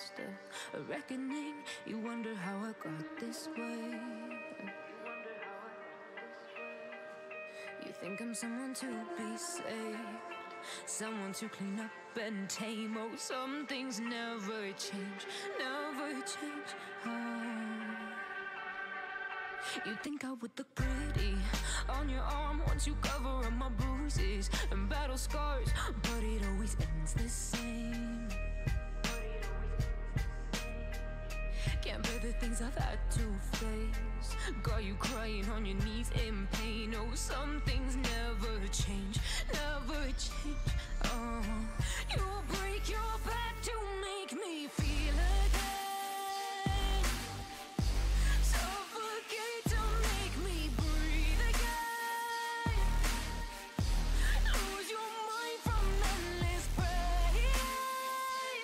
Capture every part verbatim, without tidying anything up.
disaster, a reckoning. You wonder how I got this way. You think I'm someone to be saved, someone to clean up and tame. Oh, some things never change, never change. Oh. You think I would look pretty on your arm once you cover up my bruises and battle scars, but it always ends the same. Can't bear the things I've had to face, got you crying on your knees in pain. Oh, some things never change, never change. Oh, you break your back to make me feel again, suffocate to make me breathe again, lose your mind from endless pain.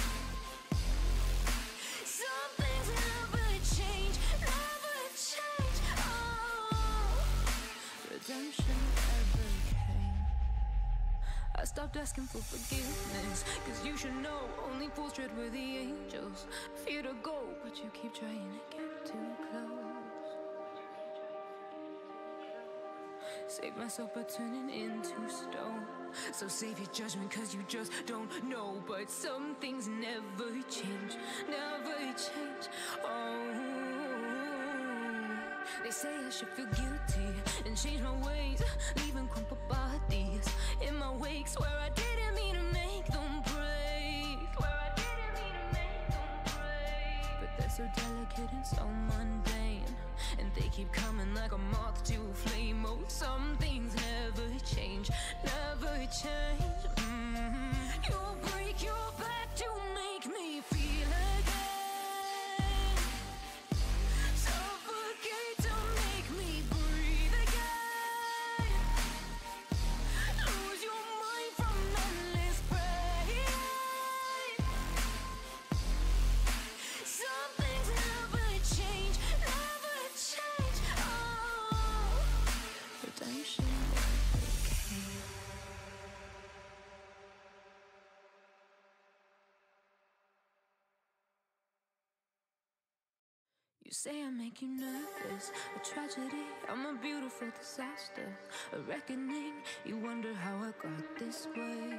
Some things never change, never change. Oh, redemption never came. I stopped asking for forgiveness, cause you should know only fools tread where the angels fear to go, but you keep trying to get too close. Save myself by turning into stone, so save your judgment cause you just don't know. But some things never change, never change. Oh, they say I should feel guilty and change my ways, leaving crumpled bodies in my wake. Swear I didn't mean to make them break, swear I didn't mean to make them break. But they're so delicate and so mundane, and they keep coming like a moth to a flame. Oh, some things never change, never change. Mm-hmm. You break your back to make me feel again, suffocate to make me breathe again, lose your mind from endless pain. Some things never change, never change. Oh, redemption never came. You say I make you nervous, a tragedy, I'm a beautiful disaster, a reckoning. You wonder how I got this way.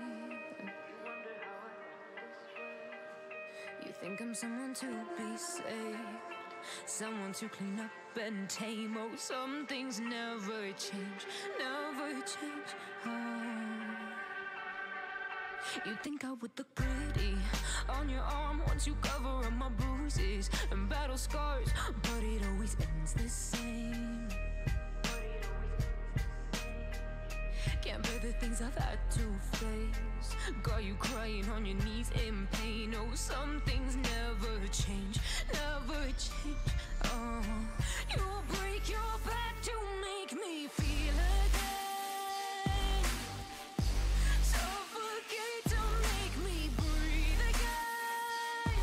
You think I'm someone to be saved, someone to clean up and tame. Oh, some things never change, never change. Oh. You think I would look pretty on your arm once you cover up my bruises and battle scars, but it always ends the same. Can't bear the things I've had to face, got you crying on your knees in pain. Oh, some things never change, never change. Oh, you break your back to make me feel again, suffocate to make me breathe again,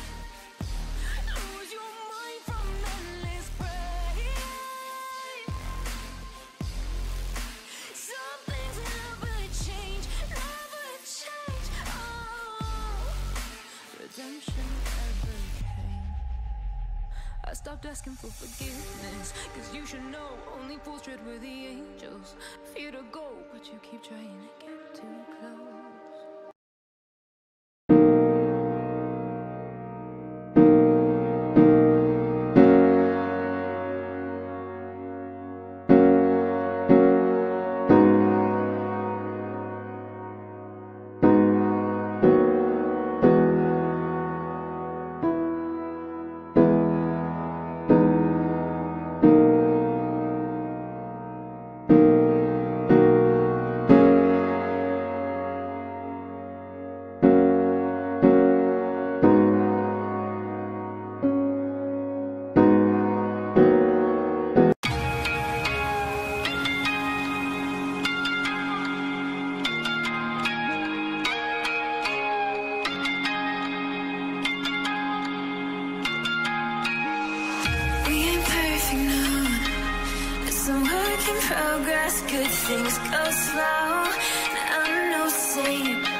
lose your mind from endless pain. Some things never change, never change. Oh, redemption never came. I stopped asking for forgiveness, cause you should know only fools tread where the angels fear to go, but you keep trying to get too close. Progress, good things go slow. I'm no saint,